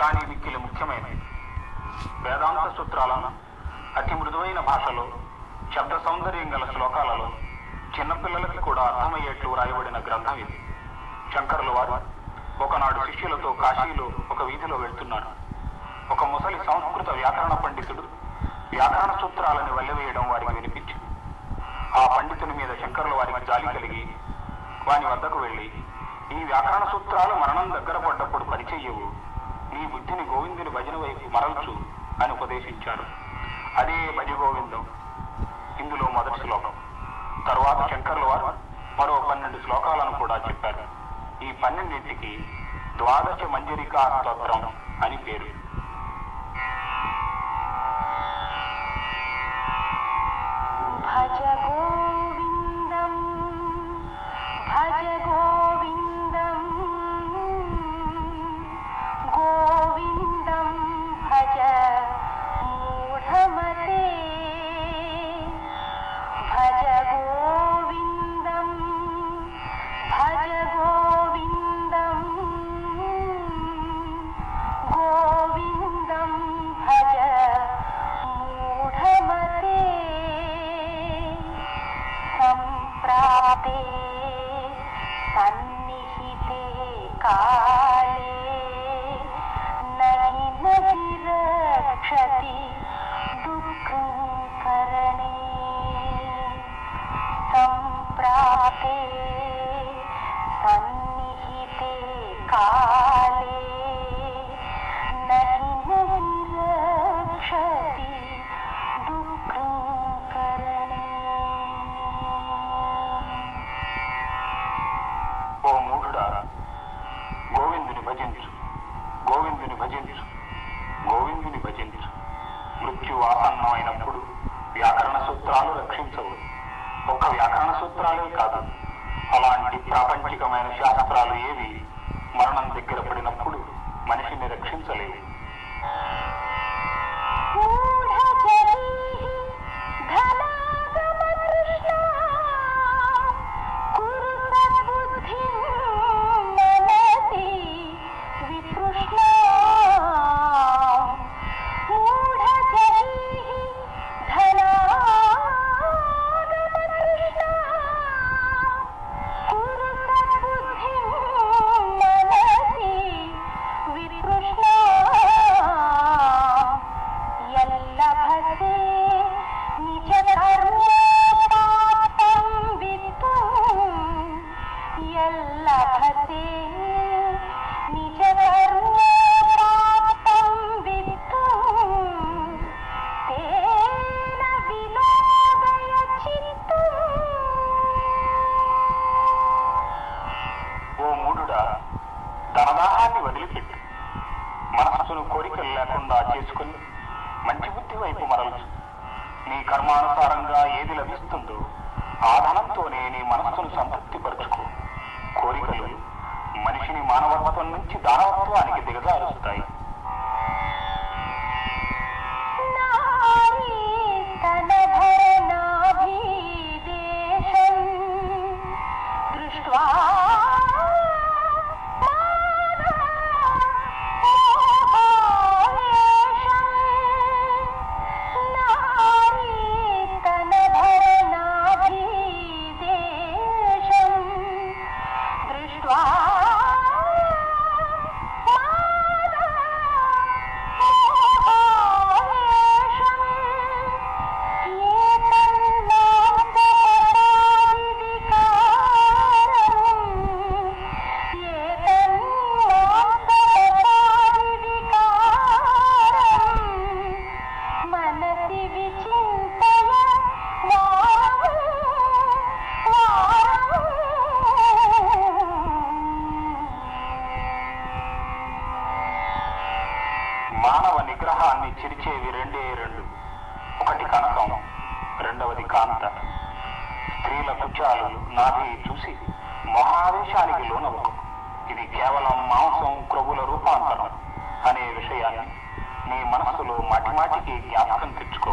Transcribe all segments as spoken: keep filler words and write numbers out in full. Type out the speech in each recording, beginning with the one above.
కానీ మిక్కిలి ముఖ్యమైనది. వేదాంత సూత్రాలను అతి మృదువైన భాషలో శబ్ద సౌందర్యం గల శ్లోకాలలో చిన్నపిల్లలకి కూడా అర్థమయ్యేట్లు రాయబడిన గ్రంథం ఇది. శంకరుల వారు ఒకనాడు శిష్యులతో కాశీలో ఒక వీధిలో వెళ్తున్నారు. ఒక ముసలి సంస్కృత వ్యాకరణ పండితుడు వ్యాకరణ సూత్రాలని వల్లెవేయడం వారికి వినిపించింది. ఆ పండితుని మీద శంకరుల వారికి జాలి కలిగి వాని వద్దకు వెళ్ళి, ఈ వ్యాకరణ సూత్రాలు మరణం దగ్గర పడ్డప్పుడు పనిచెయ్యవు, నీ బుద్ధిని గోవిందుని భజన వైపు మరల్చు అని ఉపదేశించారు. అదే భజ గోవిందం ఇందులో మొదటి శ్లోకం. తరువాత శంకరుల వారు మరో పన్నెండు శ్లోకాలను కూడా చెప్పారు. ఈ పన్నెండింటికి ద్వాదశ మంజరికా స్తోత్రం అని పేరు. భజ గోవిందం భజ గోవిందం గోవిందం భజ మూఢమతే భజ గోవిందం భజ గోవిందం గోవిందం భజ మూఢమతే సంప్రాప్తే సన్నిహితే కాలే నహి నహి రక్షతి దుఃఖం కరణే సంప్రాప్తే సన్నిహితే కాలే నహి నహి రక్షతి దుఃఖం కరణే. ఓ మూఢుడా, గోవిందుని భజించు, గోవిందుని భజించు, గోవిందుని భజించు. మృత్యు ఆసన్నమైనప్పుడు వ్యాకరణ సూత్రాలు రక్షించవు. ఒక్క వ్యాకరణ సూత్రాలే కాదు, అలాంటి ప్రాపంచికమైన శాస్త్రాలు ఏవి మరణం దగ్గర పడినప్పుడు మనిషిని రక్షించలేవు. ధనదాహాన్ని వదిలిపెట్టి మనస్సును కోరికలు లేకుండా చేసుకుని మంచి బుద్ధి వైపు మరల్చు. నీ కర్మానుసారంగా ఏది లభిస్తుందో ఆ ధనంతోనే నీ మనస్సును సంతృప్తి పరుచుకో. కోరికలు మనిషిని మానవత్వం నుంచి దానవత్వానికి దిగజారుస్తాయి. మానవ నిగ్రహాన్ని చిరిచేవి రెండే రెండు. ఒకటి కనకం, రెండవది కాంత. స్త్రీల కుచాలు నాభి చూసి మహావేశానికి లోనవ్వకు. ఇది కేవలం మాంసం క్రొవ్వుల రూపాంతరం అనే విషయాన్ని నీ మనస్సులో మాటిమాటికి జ్ఞాపకం తెచ్చుకో.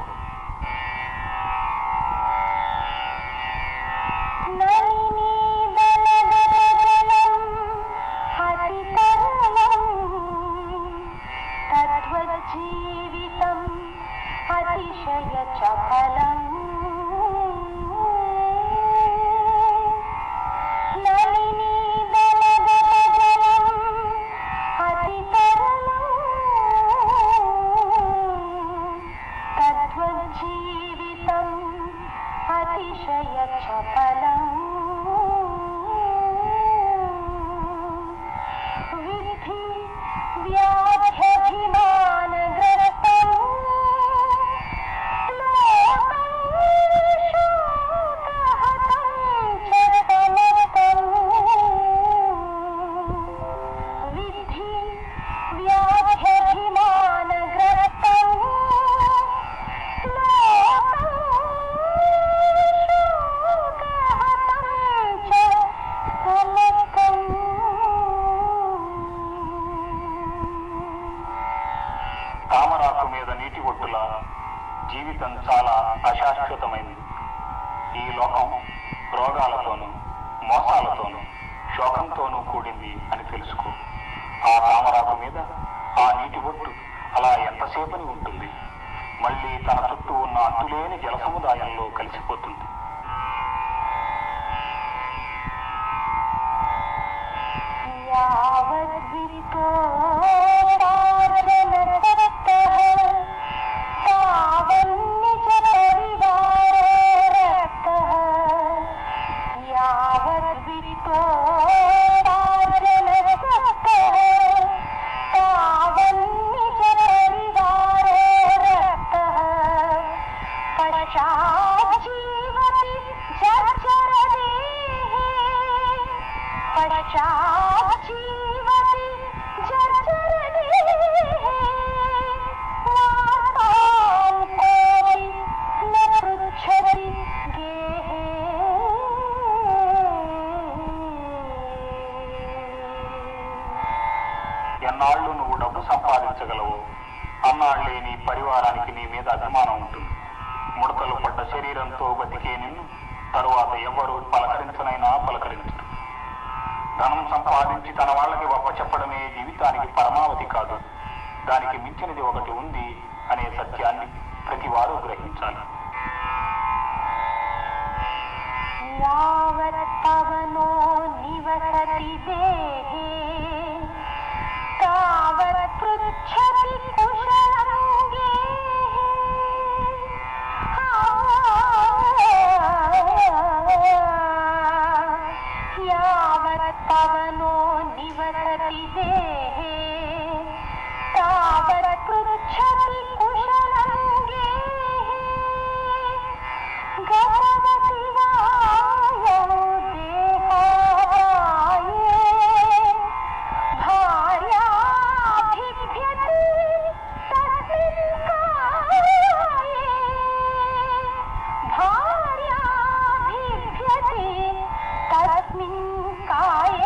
శోకంతోనూ కూడింది అని తెలుసుకో. ఆ తామరాకు మీద ఆ నీటి బొట్టు అలా ఎంతసేపని ఉంటుంది, మళ్ళీ తన చుట్టూ ఉన్న అంతులేని జల సముదాయంలో కలిసిపోతుంది. ఎన్నాళ్ళు నువ్వు డబ్బు సంపాదించగలవు అన్నాళ్లే నీ పరివారానికి నీ మీద అభిమానం ఉంటుంది. ముడతలు పడ్డ శరీరంతో బతికే నిన్ను తరువాత ఎవరు పలకరించనైనా పలకరించరు. ధనం సంపాదించి తన వాళ్ళకి గొప్ప చెప్పడమే జీవితానికి పరమావధి కాదు. దానికి మించినది ఒకటి ఉంది అనే సత్యాన్ని ప్రతి వారు గ్రహించాలి. యావత్తవనో నివసతి దేహే తావత్ పృచ్ఛతి కుశలం గేహే. యావత్తవనో నివసతి దేహే తావత్ పృచ్ఛతి కుశలం గేహే. గతవతి వాయౌ దేహాయే భార్యాభిభ్యతి తస్మిన్ కాయే. భార్యాభిభ్యతి తస్మిన్ కాయే.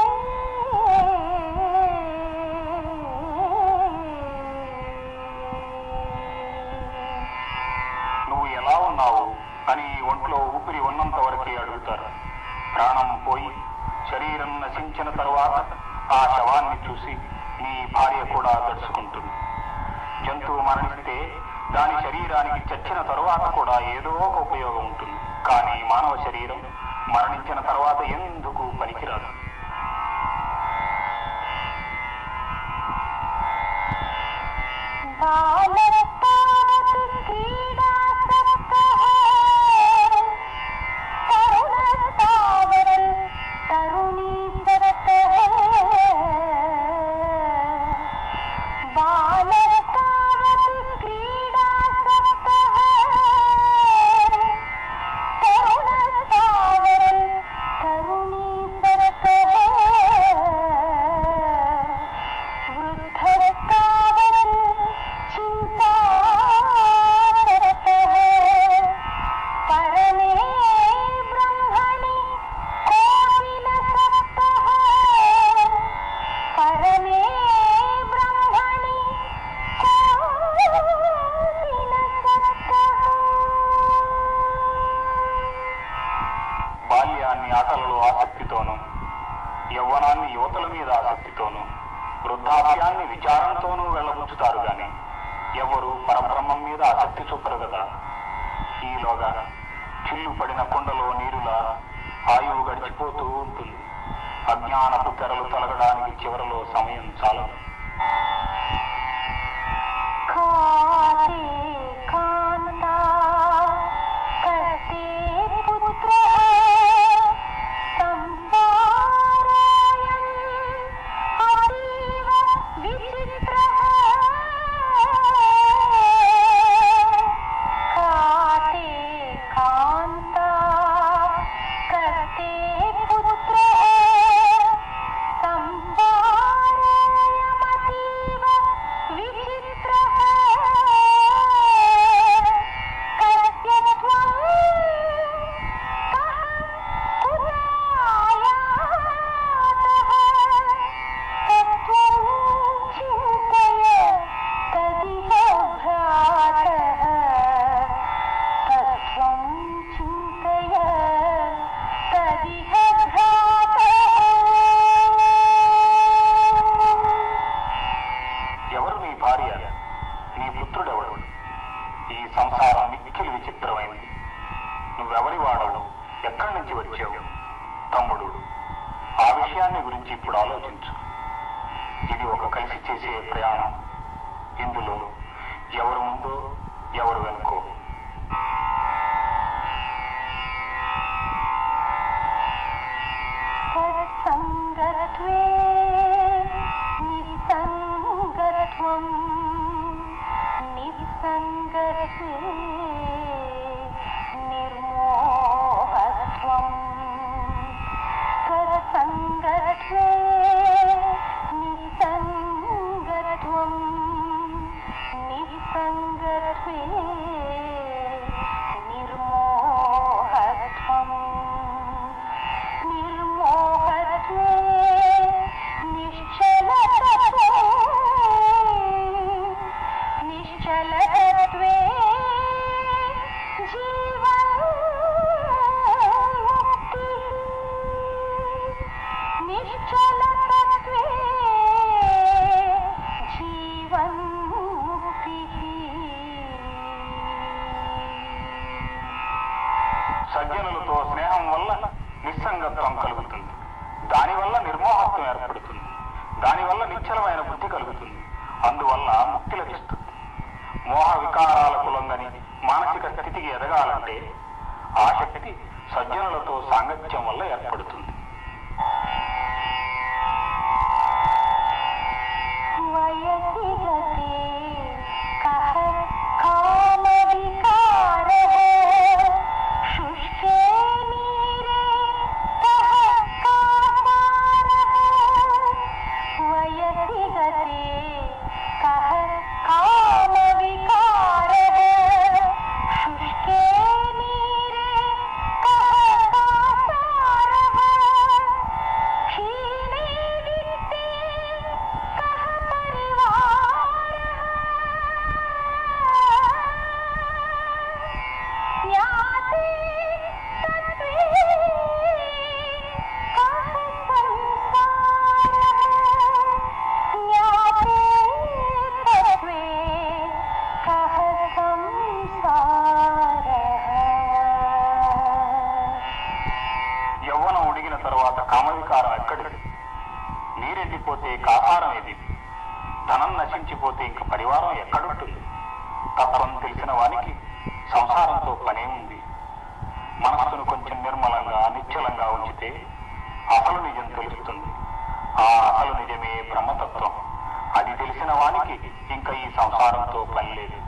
నువ్వు ఎలా ఉన్నావు అని ఒంట్లో ఊపిరి ఉన్నంత వరకే అడుగుతారు. ప్రాణం పోయి శరీరం నశించిన తరువాత ఆ శవాన్ని చూసి నీ భార్య కూడా దర్శుకుంటుంది. జంతువు మరణిస్తే దాని శరీరానికి చచ్చిన తరువాత కూడా ఏదో ఒక ఉపయోగం ఉంటుంది. కానీ మానవ శరీరం మరణించిన తర్వాత ఎందుకు పనికిరాదు. బాలస్తావత్ క్రీడాసక్తః తరుణస్తావత్ తరుణీసరతః. బాలస్తావత్ క్రీడాసక్తః తరుణస్తావత్ తరుణీసరతః. వృద్ధస్తావత్ చింతారతః పరమే బ్రహ్మణి కోకిలసక్తః. పరమే బ్రహ్మణి కోకిలసక్తః. బాల్యాన్ని ఆటలలో ఆసక్తితోనూ, యవ్వనాన్ని యువతల మీద ఆసక్తితోనూ, వృద్ధాప్యాన్ని విచారంతోనూ వెళ్ళబుచ్చుతారు గాని ఎవరు పరబ్రహ్మం మీద ఆసక్తి చూపరు కదా. ఈలోగా చిల్లు పడిన కుండలో నీరులా ఆయువు గడిచిపోతూ ఉంటుంది. అజ్ఞానపు తెరలు తొలగడానికి చివరలో సమయం చాలదు. కాతే కాంతా కస్తే పుత్రః సంసారోయం అతీవ విచిత్రః. కాతే కాంతా కస్తే పుత్రః సంసారోయం విషయాన్ని గురించి ఇప్పుడు ఆలోచించు. ఇది ఒక కలిసి చేసే ప్రయాణం. ఇందులో ఎవరు ముందు ఎవరు వెనుకో. సంగత్వే నిస్సంగత్వం నిస్సంగత్వే నిర్మోహత్వం సంగత్వే నిస్సంగత్వం నిస్సంగత్వే నిర్మోహత్వం నిర్మోహత్వే నిశ్చలతత్వం నిశ్చలతత్వే జీవన్ముక్తి నిశ్చలతత్వే జీవన్ముక్తి. సజ్జనులతో స్నేహం వల్ల నిస్సంగత్వం కలుగుతుంది. దానివల్ల నిర్మోహత్వం ఏర్పడుతుంది. దానివల్ల నిశ్చలమైన బుద్ధి కలుగుతుంది. అందువల్ల ముక్తి లభిస్తుంది. మోహ వికారాలకు లొంగని మానసిక స్థితికి ఎదగాలంటే ఆ శక్తి సజ్జనులతో సాంగత్యం వల్ల ఏర్పడుతుంది. నీరెండిపోతే కాసారం ఏది? ధనం నశించిపోతే ఇంక పరివారం ఎక్కడుంటుంది? తత్వం తెలిసిన వానికి సంసారంతో పనేముంది? మనస్సును కొంచెం నిర్మలంగా నిశ్చలంగా ఉంచితే అసలు నిజం తెలుస్తుంది. ఆ అసలు నిజమే బ్రహ్మతత్వం. అది తెలిసిన వానికి ఇంకా ఈ సంసారంతో పని లేదు.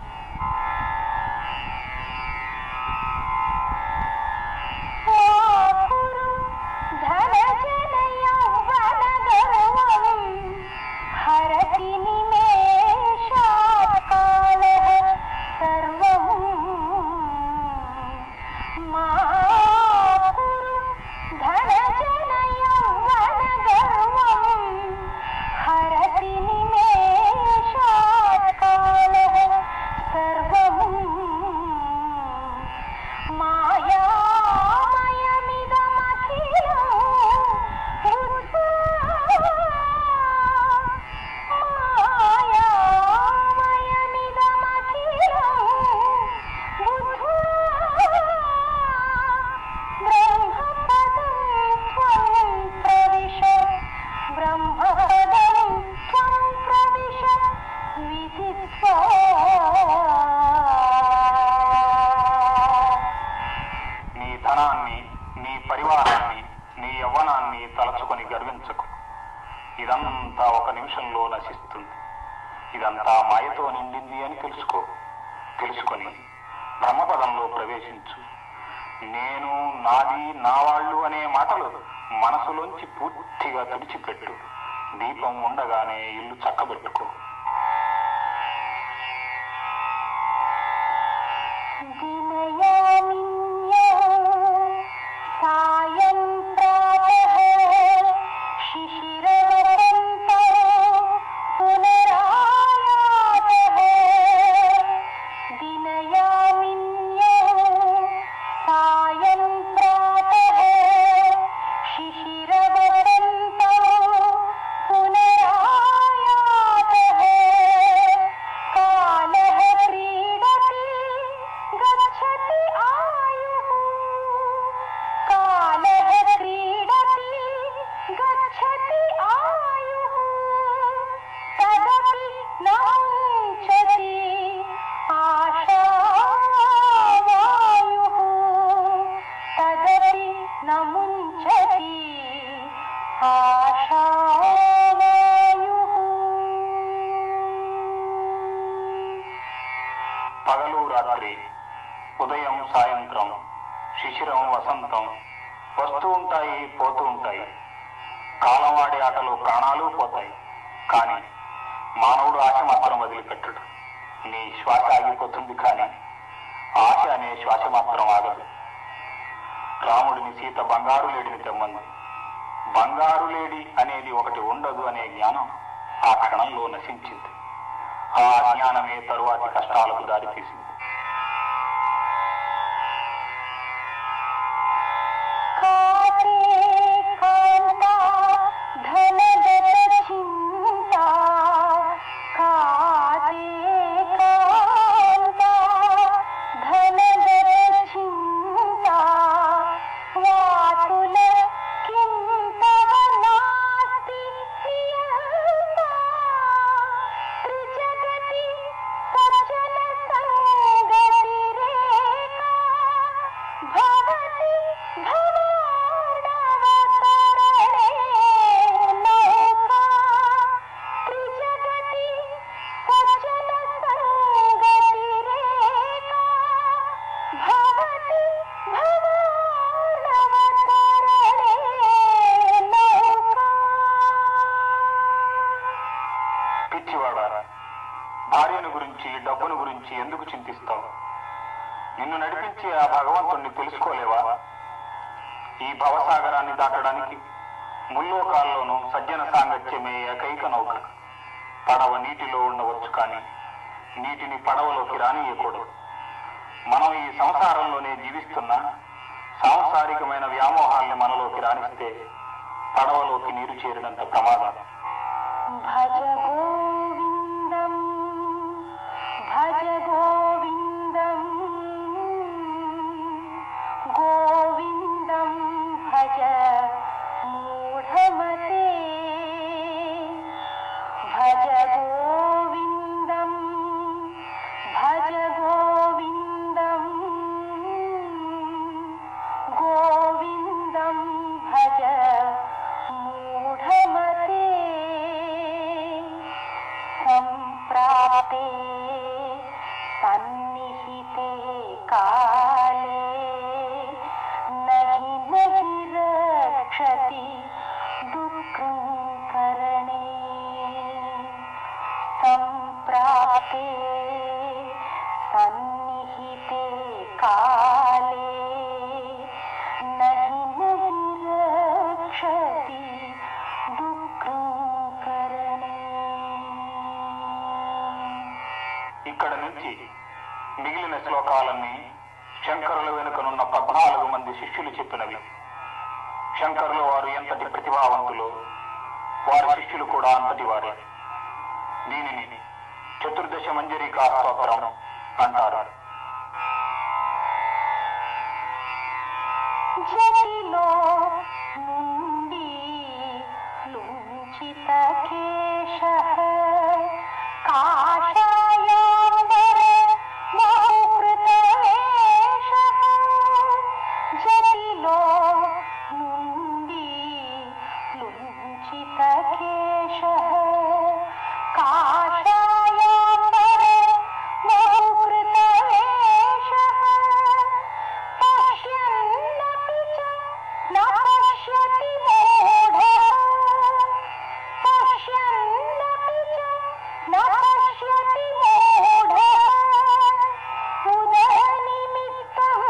నీ ధనాన్ని, నీ పరివారాన్ని, నీ యవ్వనాన్ని తలచుకొని గర్వించకు. ఇదంతా ఒక నిమిషంలో నశిస్తుంది. ఇదంతా మాయతో నిండింది అని తెలుసుకో. తెలుసుకొని బ్రహ్మపదంలో ప్రవేశించు. నేను, నాది, నా వాళ్ళు అనే మాటలు మనసులోంచి పూర్తిగా తుడిచిపెట్టు. దీపం ఉండగానే ఇల్లు చక్కబెట్టుకో. సాయం ప్రాతః శిశిరవసంతో పునరాయాతః దినయామిన్యో సాయం ప్రాతః శిశిరవసంతో పునరాయాతః శిశిరం వసంతం వస్తూ ఉంటాయి, పోతూ ఉంటాయి. కాలం ఆడే ఆటలో ప్రాణాలు పోతాయి. కానీ మానవుడు ఆశ మాత్రం వదిలిపెట్టడు. నీ శ్వాస ఆగిపోతుంది, కానీ ఆశ అనే శ్వాస మాత్రం ఆగదు. రాముడిని సీత బంగారు లేడిని తెమ్మంది. బంగారు లేడి అనేది ఒకటి ఉండదు అనే జ్ఞానం ఆ క్షణంలో నశించింది. ఆ జ్ఞానమే తరువాతి కష్టాలకు దారితీసింది. భార్యను గురించి, డబ్బును గురించి ఎందుకు చింతిస్తావు? నిన్ను నడిపించే ఆ భగవంతుణ్ణి తెలుసుకోలేవా? ఈ భవసాగరాన్ని దాటడానికి ముల్లోకాల్లోనూ సజ్జన సాంగత్యమే ఏకైక నౌక. పడవ నీటిలో ఉండవచ్చు, కానీ నీటిని పడవలోకి రానియకూడదు. మనం ఈ సంసారంలోనే జీవిస్తున్నా సాంసారికమైన వ్యామోహాల్ని మనలోకి రానిస్తే పడవలోకి నీరు చేరినంత ప్రమాదం. భజ గోవిందం భజ గోవిందం గోవిందం భజ మూఢమతే భజ గోవిందం భజ గోవిందం గోవిందం భజ మూఢమతే సంప్రాప్తే సన్నిహితే కాలే నహి నహి రక్షతి దుఃఖకరణే సంప్రాప్తే సన్నిహితే కాలే నహి నహి రక్షతి దుఃఖకరణే. ఇక్కడ నుంచి మిగిలిన శ్లోకాలన్నీ శంకరుల వెనుకనున్న పద్నాలుగు మంది శిష్యులు చెప్పినవి. శంకరులు వారు ఎంతటి ప్రతిభావంతులో వారి శిష్యులు కూడా అంతటి వారే. దీనిని చతుర్దశ మంజరికా స్తోత్రం అంటారు. జటిలో నుండి లుంచిత కేశః కాషాయాంబర మౌకృతవేషః జటిలో నుండి లుంచిత కేశః కాషాయాంబర మౌకృతవేషః పశ్యన్నపి చ న పశ్యతి మూఢః పశ్యన్నపి చ న పశ్యతి మూఢః ఉదరనిమిత్తం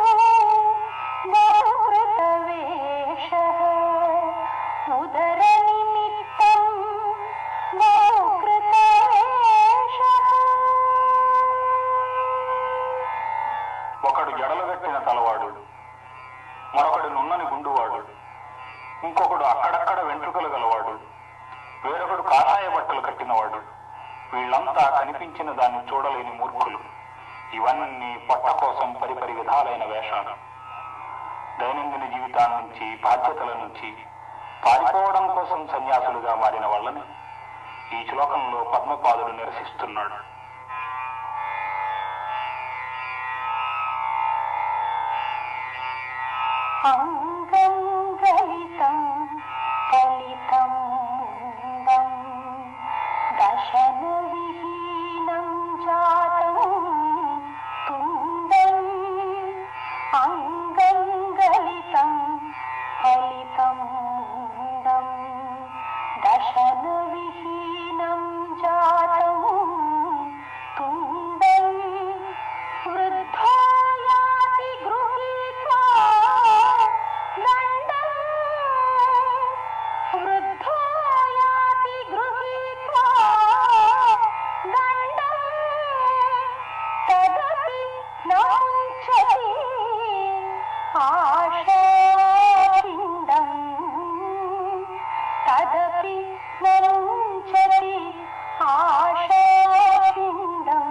బహుకృతవేషః ఉదరనిమిత్తం బహుకృతవేషః. ఒకడు జడలుగట్టిన తలవాడు, మరొకడు నున్నని గుండువాడు, ఇంకొకడు అక్కడక్కడ వెంట్రుకలు గలవాడు, వేరొకడు కాషాయ బట్టలు కట్టినవాడు. వీళ్ళంతా కనిపించిన దాన్ని చూడలేని మూర్ఖులు. ఇవన్నీ పొట్ట కోసం పరిపరి విధాలైన వేషాలు. దైనందిన జీవితాల నుంచి, బాధ్యతల నుంచి పారిపోవడం కోసం సన్యాసులుగా మారిన వాళ్ళని ఈ శ్లోకంలో పద్మపాదుడు నిరసిస్తున్నాడు. అంగం గలితం కలితం ముందం దశన విహీనం జాతం తుందం అంగం తదపి వంచతి ఆశాపిండం.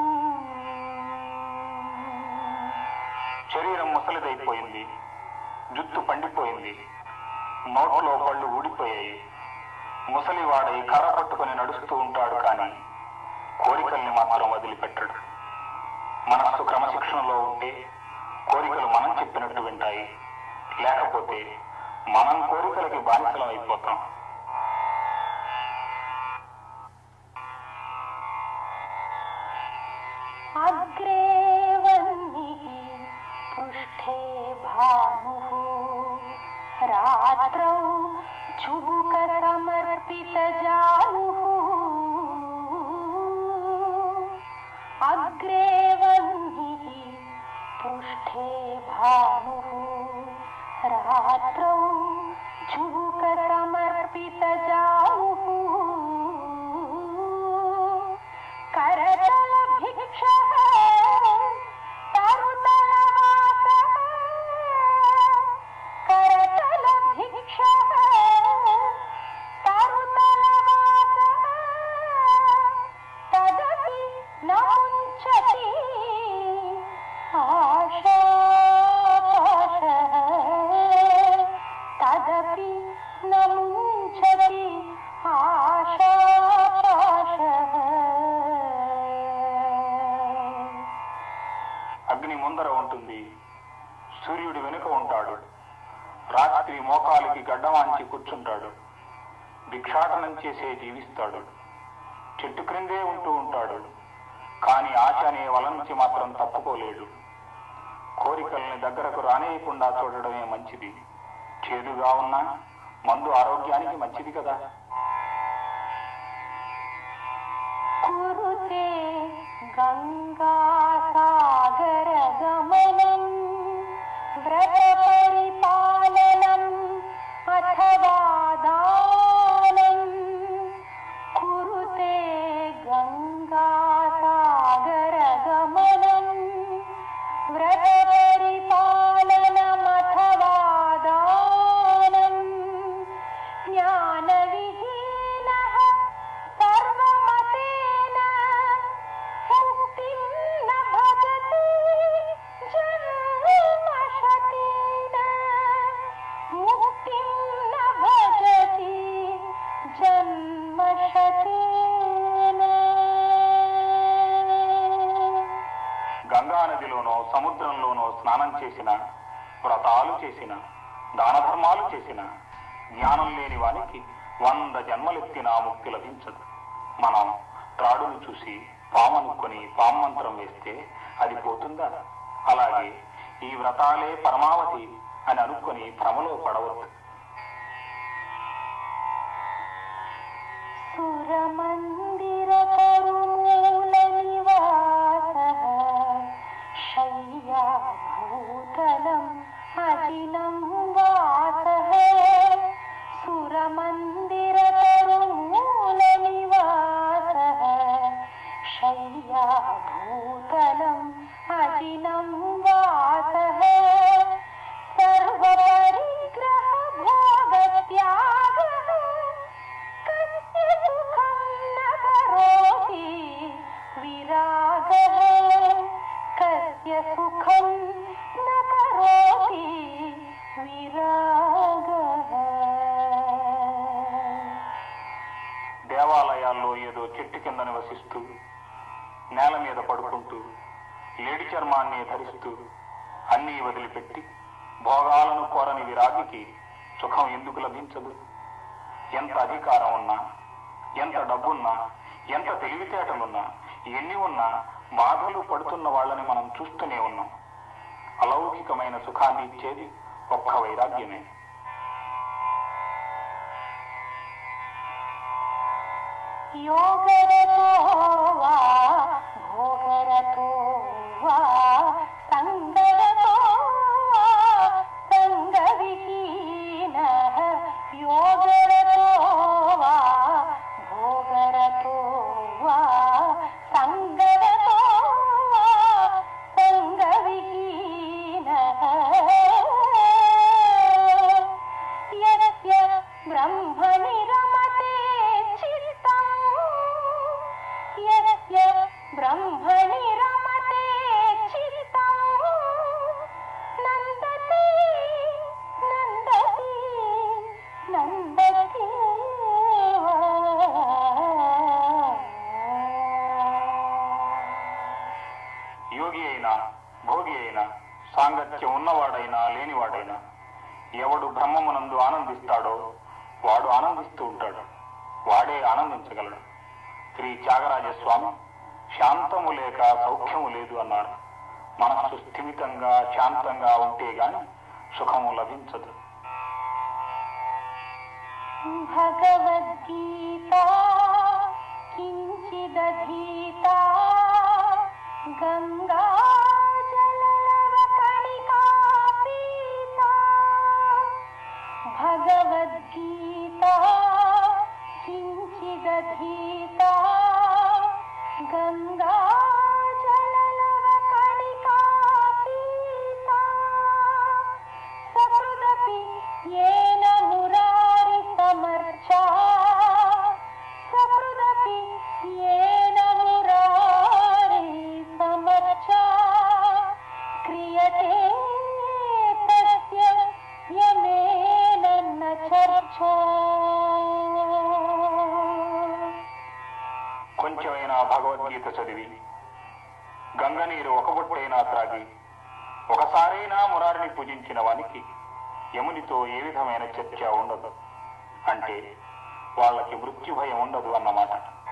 శరీరం ముసలిదైపోయింది, జుత్తు పండిపోయింది, నోట్లో పళ్ళు ఊడిపోయాయి. ముసలివాడై కర్ర పట్టుకుని నడుస్తూ ఉంటాడు, కానీ కోరికల్ని మాత్రం వదిలిపెట్టడు. మనస్సు క్రమశిక్షణలో ఉంటే కోరికలు మనం చెప్పినట్టు వింటాయి, లేకపోతే మనం కోరికలకి బానిసలం అయిపోతాం. అగ్రే వన్నిః పృష్ఠే భానుః రాత్రౌ చుబుక సమర్పిత జానుః. అగ్రే వన్నిః పృష్ఠే భానుః రాత్రౌ చుబుక సమర్పిత జానుః. కరతల భిక్షః తరుతల వాసః. కరతల భిక్షః తరుతల వాసః. తదపి న ముంచతి ఆశాపాశః. తదపి న ముంచతి ఆశాపాశః. అగ్ని ముందర ఉంటుంది, సూర్యుడు వెనుక ఉంటాడు. రాత్రి మోకాలికి గడ్డమాంచి కూర్చుంటాడు. భిక్షాటనం చేసే జీవిస్తాడు. చెట్టు క్రిందే ఉంటూ ఉంటాడు, కానీ ఆశ అనే వల నుంచి మాత్రం తప్పుకోలేడు. కోరికల్ని దగ్గరకు రానేయకుండా చూడడమే మంచిది. చేదుగా ఉన్నా మందు ఆరోగ్యానికి మంచిది కదా. కురుతే గంగా సాగర గమనం వ్రత పరిపాలనం అథవా దానం. కురుతే గంగా సాగర గమనం వ్రత పరిపాలనం అథవా దానం. జ్ఞాన విహీనః సర్వమతేన ముక్తిం న భజతి జన్మశతేన. ముక్తిం న భజతి జన్మశతేన. గంగా నదిలోనో సముద్రంలోనో స్నానం చేసిన, వ్రతాలు చేసిన, దాన ధర్మాలు చేసిన జ్ఞానం లేని వానికి వంద జన్మలెత్తినా ముక్తి లభించదు. మనం త్రాడును చూసి పామనుకొని పామంత్రం వేస్తే అది పోతుందా? అలాగే ఈ వ్రతాలే పరమావధి అని అనుకొని భ్రమలో పడవద్దు. సురమందిర కరుమూల నివాసః శయ్యా భూతలం అజినం వాసః. సురమందిర కరుమూల నివాసః శయ్యా భూతలం అజినం వాసః. సర్వ పరిగ్రహ భోగ త్యాగః కస్య సుఖం న కరోతి విరాగః. కస్య సుఖం న కరోతి విరాగః. దేవాలయాల్లో ఏదో చెట్టు కింద నివసిస్తూ, నేల మీద పడుకుంటూ, లేడి చర్మాన్ని ధరిస్తూ అన్నీ వదిలిపెట్టి భోగాలను కోరని విరాగికి సుఖం ఎందుకు లభించదు? ఎంత అధికారం ఉన్నా, ఎంత డబ్బున్నా, ఎంత తెలివితేటలున్నా, ఎన్ని ఉన్నా బాధలు పడుతున్న వాళ్ళని మనం చూస్తూనే ఉన్నాం. అలౌకికమైన సుఖాన్ని ఇచ్చేది ఒక్క వైరాగ్యమే. యోగరతో వా భోగరతో వా సంగరతో వా సంగవిహీనః. యోగరతో వా భోగరతో వా సంగరతో వా సంగవిహీనః. యస్య బ్రహ్మణి ఆనందిస్తూ ఉంటాడు, వాడే ఆనందించగలడు. శ్రీ త్యాగరాజస్వామి శాంతము లేక సౌఖ్యము లేదు అన్నాడు. మనస్సు స్థిమితంగా శాంతంగా ఉంటే గాని సుఖము లభించదు. భగవద్గీతా కించిదధీతా గంగా జలలవ కణికా పీతా. భగవద్గీతా కించిదధీతా గంగా జలలవ కణికా పీతా. సకృదపి ఏన మురారి సమర్చా సకృదపి ఏన మురారి సమర్చా క్రియతే తస్య యమేన న చర్చా. కొంచెమైనా భగవద్గీత చదివి గంగనీరు ఒక బొట్టైనా త్రాగి ఒకసారైనా మురారిని పూజించిన వానికి యమునితో ఏ విధమైన చర్చ ఉండదు. అంటే వాళ్ళకి మృత్యు భయం ఉండదు అన్నమాట.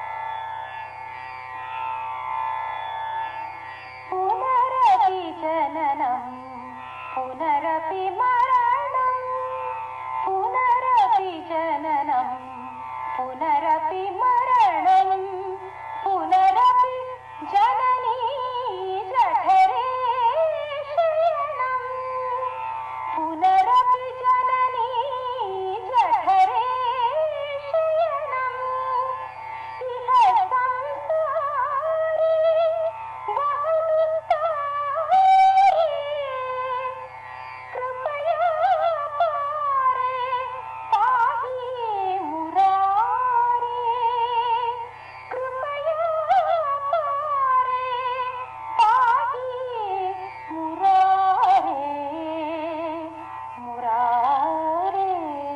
పునరపి జననం పునరపి మరణం పునరపి జననం పునరపి మరణం పునరపి జననీ జఠరే శయనం పునరపి జననీ జఠరే శయనం. ఇహ సంసారే బహుదుస్తారే కృపయా పారే పాహి మురారే. కృపయా పారే పాహి మురారే మురారే.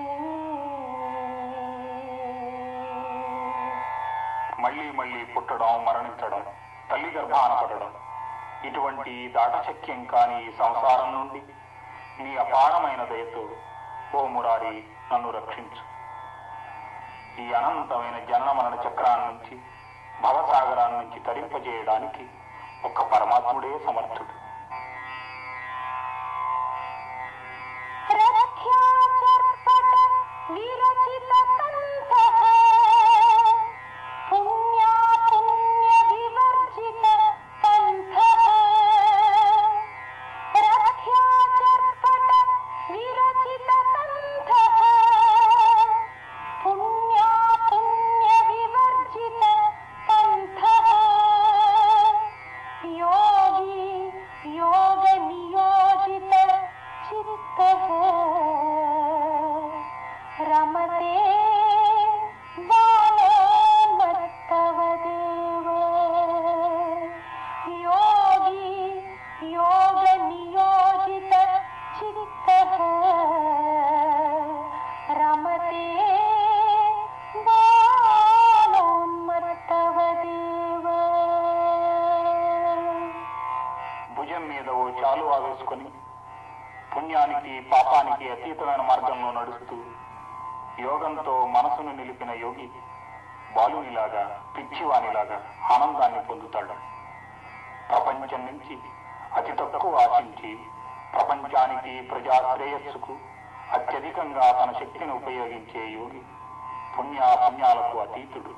మళ్ళీ మళ్ళీ పుట్టడం, మరణించడం, తల్లి గర్భాన పడడం, ఇటువంటి దాటశక్యం కాని ఈ సంసారం నుండి నీ అపారమైన దయతో ఓ మురారి నన్ను రక్షించు. ఈ అనంతమైన జనన మరణ చక్రాన్ని నుంచి, భవసాగరాన్ని నుంచి తరింపజేయడానికి ఒక్క పరమాత్ముడే సమర్థుడు. రథ్యాచర్పట విరచిత కంఠః పుణ్యా పుణ్య వివర్జిత కంఠః. రథ్యాచర్పట విరచిత కంఠః పుణ్యా పుణ్య వివర్జిత కంఠః. యోగి యోగ నియోజిత చిత్తః రమతే బాణోన్మత్తవ దేవ. యోగి యోగ నియోజిత చిత్తః రమతే బాణోన్మత్తవ దేవ. భుజం మీద ఓ చాలువా వేసుకొని పుణ్యానికి పాపానికి అతీతమైన మార్గంలో నడుస్తూ యోగంతో మనసును నిలిపిన యోగి బాలునిలాగా, పిచ్చివానిలాగా ఆనందాన్ని పొందుతాడు. ప్రపంచం నుంచి అతి తక్కువ ఆశించి ప్రపంచానికి, ప్రజా శ్రేయస్సుకు అత్యధికంగా తన శక్తిని ఉపయోగించే యోగి పుణ్య పుణ్యాలకు అతీతుడు.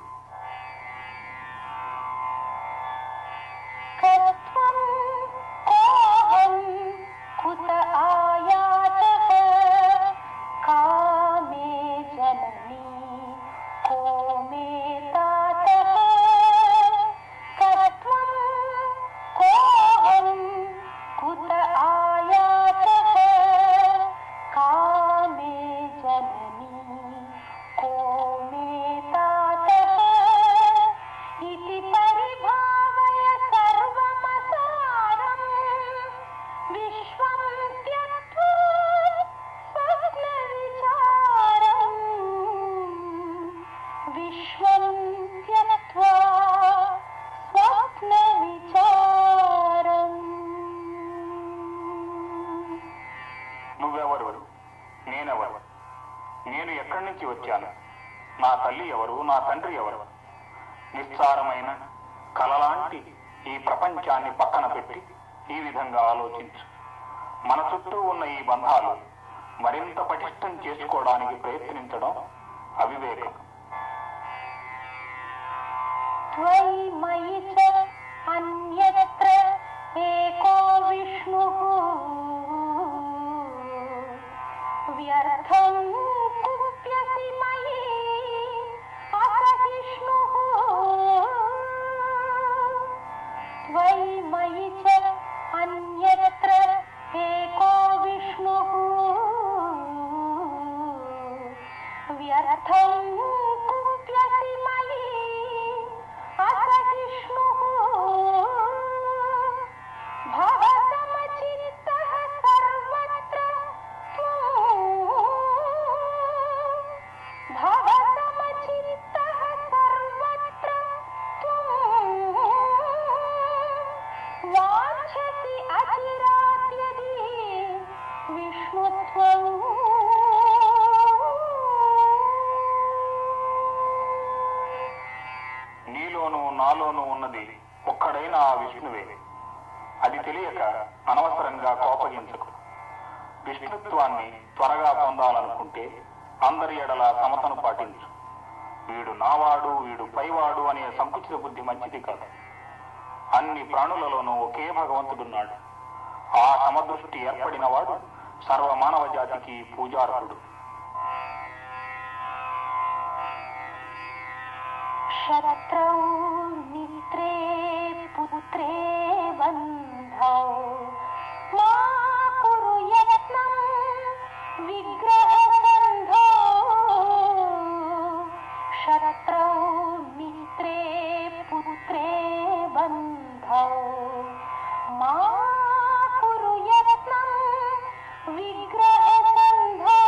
కత్వం కోహం కుత ఆయాతః కామే జననీ కో మే తాతః. కత్వం కోహం కుత ఆయాతః కామే జననీ కో మే తాతః. నా తల్లి ఎవరు, నా తండ్రి ఎవరు? నిస్సారమైన కలలాంటి ఈ ప్రపంచాన్ని పక్కన పెట్టి ఈ విధంగా ఆలోచించు. మన చుట్టూ ఉన్న ఈ బంధాలు మరింత పటిష్టం చేసుకోవడానికి ప్రయత్నించడం అవివేకం. అన్యత్ర ఏకో విష్ణుః వ్యర్థం కుప్యసి మయి అసహిష్ణుః త్వయి మయి చ అన్యత్ర ఏకో విష్ణుః వ్యర్థం కుప్యసి మయి అసహిష్ణుః భవసమచిత్తః సర్వత్ర భవసమచిత్తః సర్వత్ర వాంఛసి అచిరాత్యది విష్ణుత్వం. నీలోనూ నాలోనూ ఉన్నది ఒక్కడైన ఆ విష్ణువే. అది తెలియక అనవసరంగా కోపగించకు. విష్ణుత్వాన్ని త్వరగా పొందాలనుకుంటే అందరి ఎడల సమతను పాటించు. వీడు నావాడు, వీడు పైవాడు అనే సంకుచిత బుద్ధి మంచిది కాదు. అన్ని ప్రాణులలోనూ ఒకే భగవంతుడున్నాడు. ఆ సమదృష్టి ఏర్పడిన వాడు సర్వ మానవ జాతికి పూజార్హుడు. శత్రౌ మిత్రే పుత్రే బంధౌ మా కురు యత్నం విగ్రహ సంధౌ. శత్రౌ మిత్రే పుత్రే బంధౌ మా కురు యత్నం విగ్రహ సంధౌ.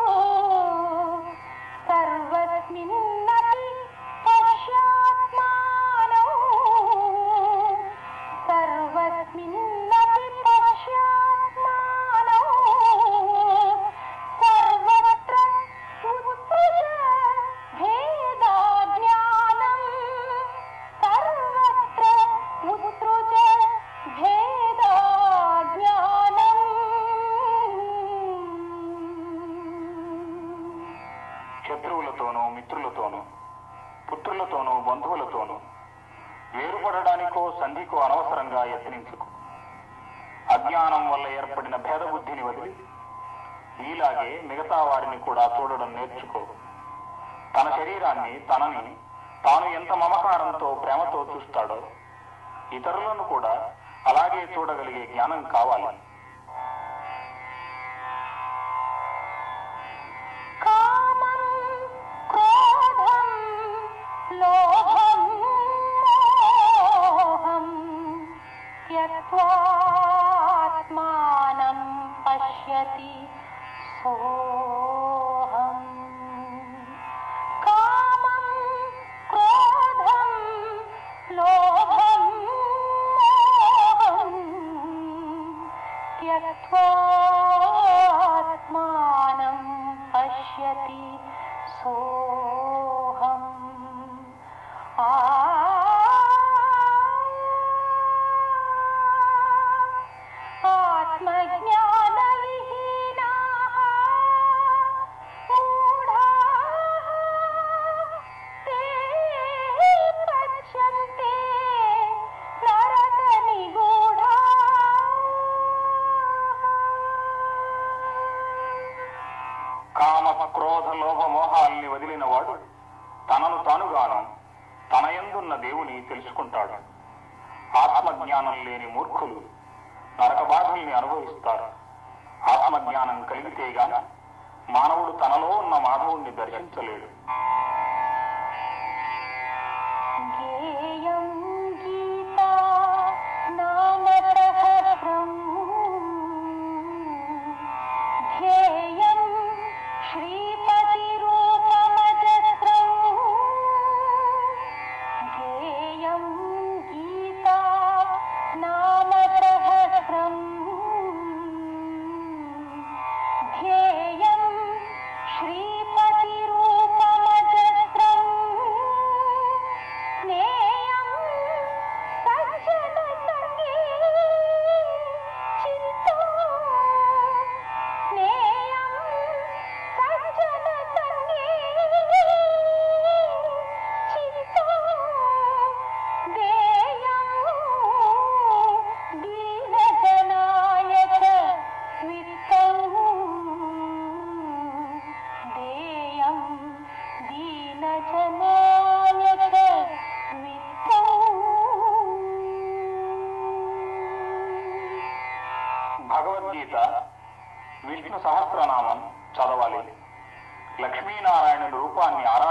సర్వస్మిన్నపి పశ్యాత్మానౌ సర్వస్మిన్నపి పశ్యాత్మానౌ సర్వత్ర ఉత్సృజ భేదాజ్ఞానం సర్వత్ర ఉత్సృజ భేదాజ్ఞానం. శత్రువులతోనూ మిత్రులతోనూ పుత్రులతోనూ బంధువులతోనూ వేరుపడడానికో సంధికో అనవసరంగా యత్నించుకు. అజ్ఞానం వల్ల ఏర్పడిన భేదబుద్ధిని వదిలి నీలాగే మిగతా వారిని కూడా చూడడం నేర్చుకో. తన శరీరాన్ని, తనని తాను ఎంత మమకారంతో ప్రేమతో చూస్తాడో ఇతరులను కూడా అలాగే చూడగలిగే జ్ఞానం కావాలి. కామం క్రోధం లోభం మోహం త్యక్త్వాత్మానం పశ్యతి సోహం. కామం క్రోధం లోభం మోహం త్యక్త్వాత్మానం పశ్యతి సోహం. ఆ ఆత్మజ్ఞాన విహీనాః మూఢాః తే పశ్యంతే నరక నిగూఢాః. కామ క్రోధ లోభ మోహాల్ని వదిలిన వాడు తనను తానుగాను తన యందున్న దేవుని తెలుసుకుంటాడు. ఆత్మజ్ఞానం లేని మూర్ఖులు నరక బాధల్ని అనుభవిస్తారు. ఆత్మజ్ఞానం కలిగితే గాని మానవుడు తనలో ఉన్న మాధవుణ్ణి దర్శించలేడు. గేయం గీతా నామసహస్రం ధ్యేయం శ్రీపతిరూపమజస్రం. గేయం గీతా నామసహస్రం ధ్యేయం శ్రీపతిరూపమజస్రం.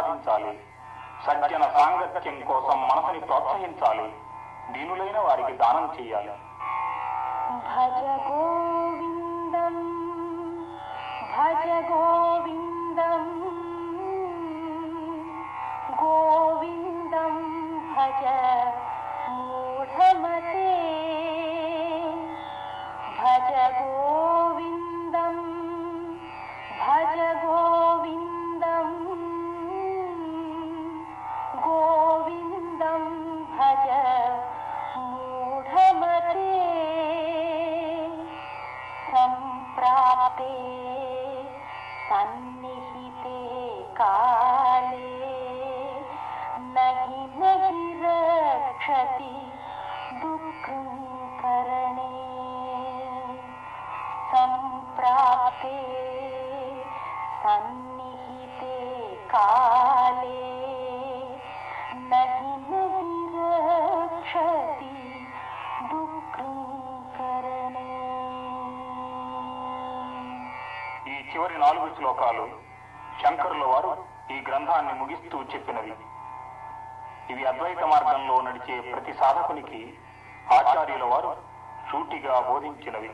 ఆరాధించాలి. సజ్జన సాంగత్యం కోసం మనసుని ప్రోత్సహించాలి. దీనులైన వారికి దానం చేయాలి. భజ గోవిందం భజ గోవిందం గోవిందం భజ మూఢమతే భజ గోవిందం భజ గోవిందం గోవిందం భజ మూఢమతే సంప్రాప్తే సన్నిహితే కాలే నహి నహి రక్షతి దుఃఖం కరణే సంప్రాప్తే సన్నిహితే కాలే నహి నహి రక్షతి దుఃఖం కరణే. ఈ చివరి నాలుగు శ్లోకాలు శంకరుల వారు ఈ గ్రంథాన్ని ముగిస్తూ చెప్పినవి. ఇవి అద్వైత మార్గంలో నడిచే ప్రతి సాధకునికి ఆచార్యుల వారు సూటిగా బోధించినవి.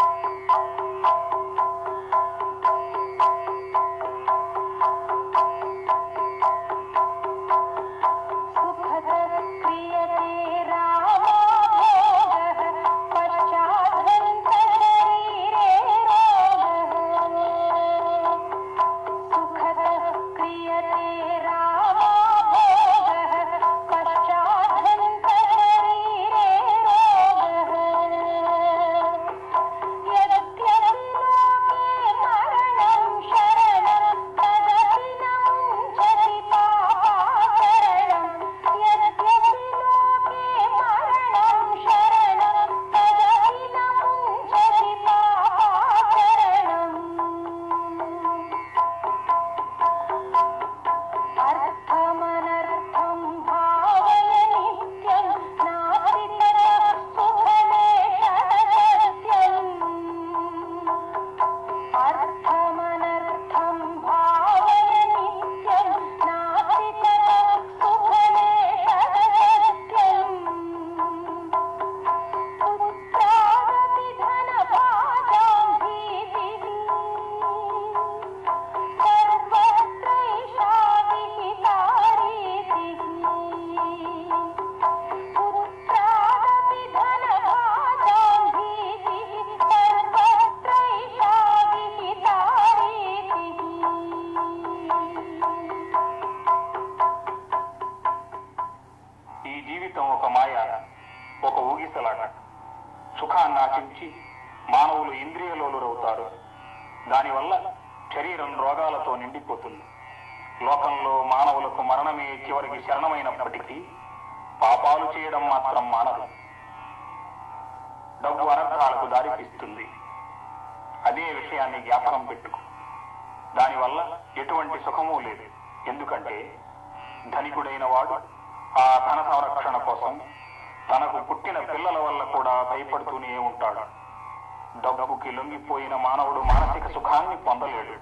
సుఖాన్ని ఆశించి మానవులు ఇంద్రియలోలురవుతారు. దానివల్ల శరీరం రోగాలతో నిండిపోతుంది. లోకంలో మానవులకు మరణమే చివరికి శరణమైనప్పటికీ పాపాలు చేయడం మాత్రం మానదు. డబ్బు అనర్థాలకు దారితీస్తుంది. అదే విషయాన్ని జ్ఞాపకం పెట్టుకో. దానివల్ల ఎటువంటి సుఖమూ లేదు. ఎందుకంటే ధనికుడైన వాడు ఆ ధన సంరక్షణ కోసం తనకు పుట్టిన పిల్లల వల్ల కూడా భయపడుతూనే ఉంటాడు. డబ్బుకి లొంగిపోయిన మానవుడు మానసిక సుఖాన్ని పొందలేడు.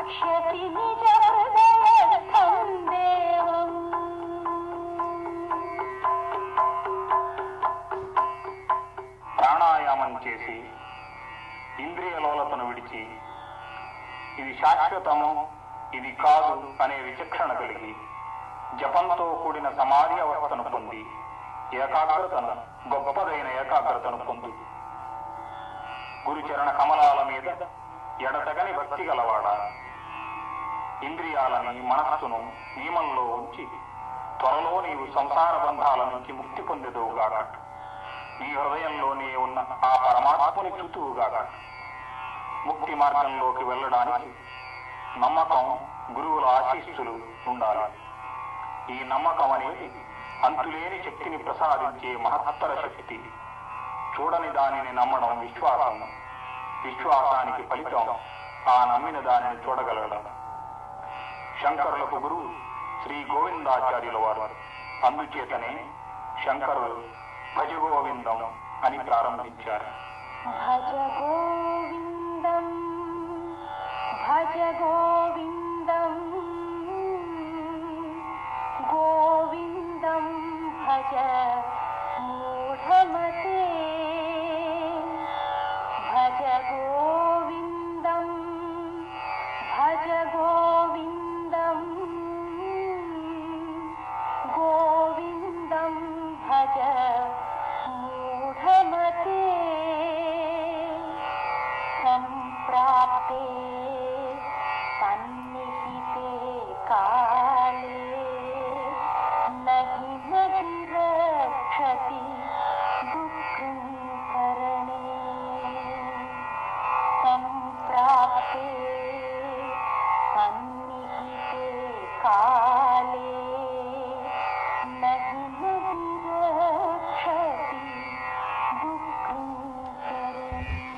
రక్షతి నిజ హృదయస్థం దేవం. ప్రాణాయామం చేసి ఇంద్రియలోలతను విడిచి ఇది శాశ్వతము ఇది కాదు అనే విచక్షణ కలిగి జపంతో కూడిన సమాధి అవస్థను పొంది ఏకాగ్రతను గొప్పదైన ఏకాగ్రతను పొందు. గురుచరణ కమలాల మీద ఎడతగని భక్తి గలవాడా, ఇంద్రియాలని మనస్సును నియమంలో ఉంచి త్వరలో నీవు సంసార బంధాల నుంచి ముక్తి పొందేదువుగాక. నీ హృదయంలోనే ఉన్న ఆ పరమాత్మని చూతువుగాక. ముక్తి మార్గంలోకి వెళ్ళడానికి నమ్మకం, గురువుల ఆశీస్సులు ఉండాలి. ఈ నమ్మకం అనేది అంతులేని శక్తిని ప్రసాదించే మహత్తర శక్తి. చూడని దానిని నమ్మడం విశ్వాసం. విశ్వాసానికి ఫలితం ఆ నమ్మిన దానిని చూడగలగడం. శంకరులకు గురువు శ్రీ గోవిందాచార్యుల వారు. అందుచేతనే శంకరులు భజ గోవిందం అని ప్రారంభించారు. భజ గోవిందం భజ గోవిందం గోవిందం భజ మూఢమతే. భజ గోవిందం భజ గోవిందం గోవిందం భజ మూఢమతే. సంప్రాప్తే సన్నిహితే కాలే నహి నహి రక్షతి దుఃఖం కరణే. సంప్రాప్తే సన్నిహితే కాలే నహి నహి రక్షతి దుఃఖం కరణే.